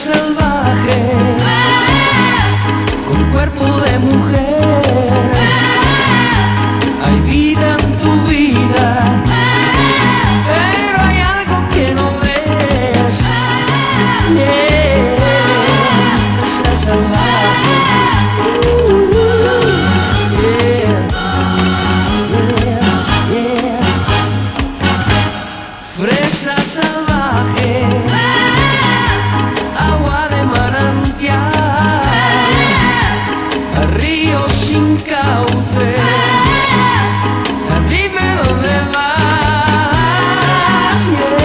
salvaje, con cuerpo de mujer. Hay vida en tu vida, pero hay algo que no ves. Fresa salvaje. Fresa salvaje, agua de manantial, río sin cauce. Dime dónde vas.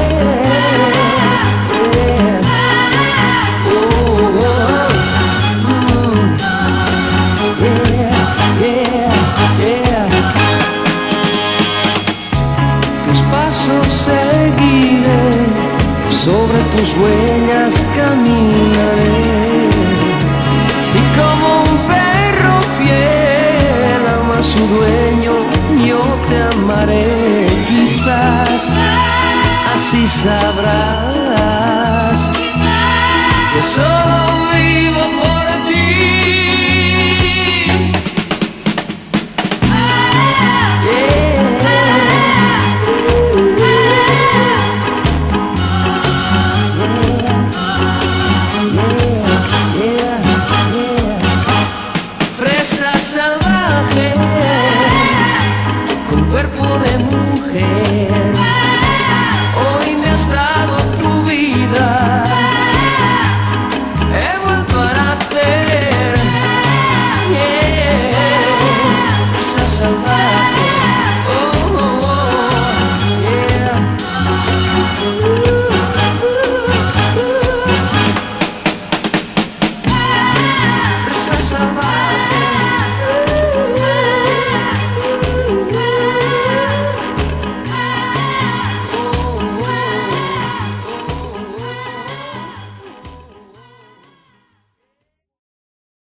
Tus pasos seguiré, sobre tus huellas caminaré, y como un perro fiel ama a su dueño, yo te amaré. Quizás así sabrás que solo